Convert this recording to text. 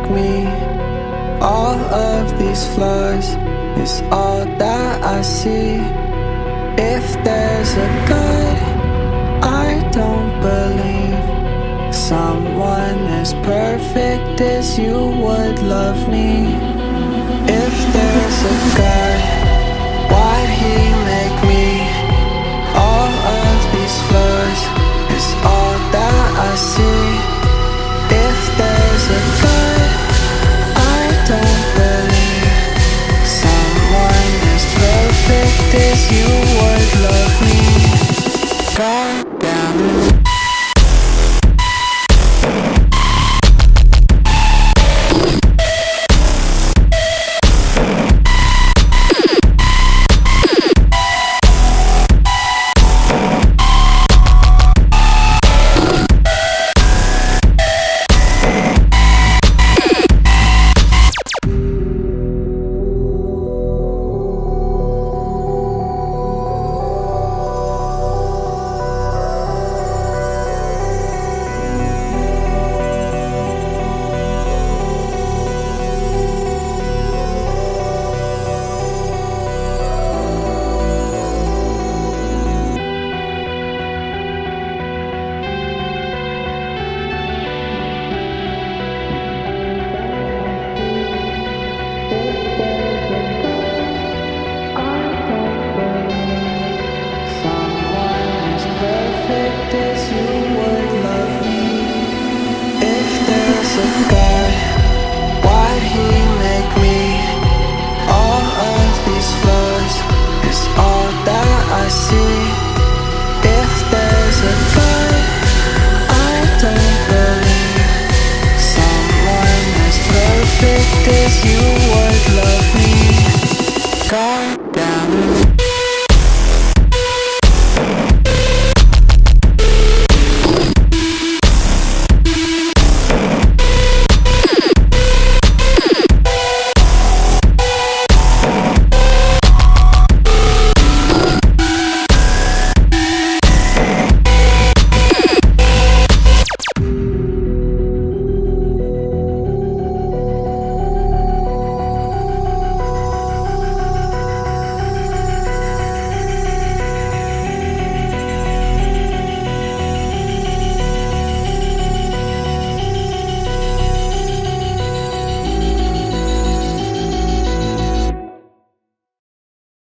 like me. All of these flaws is all that I see. If there's a God, I don't believe someone as perfect as you would love me. If there's a God, why'd he make me? All of these flaws is all that I see. If there's a God, I don't believe someone as perfect as you